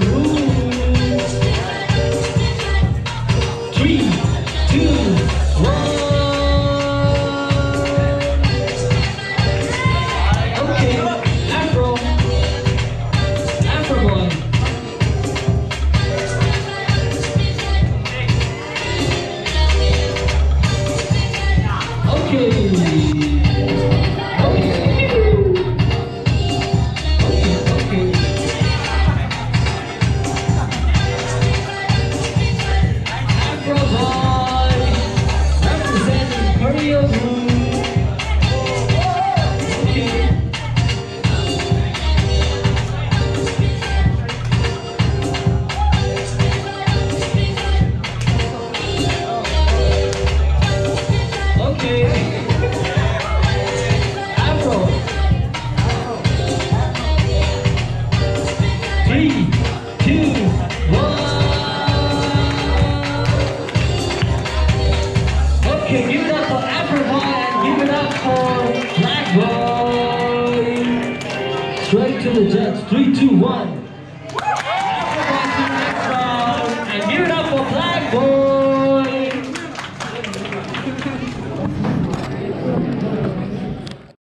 Three, two, one. Okay, Afro. Afro boy. Okay. Three, two, one. Okay, give it up for Afro Boy and give it up for Black Boy. Straight to the judge. 3, 2, 1.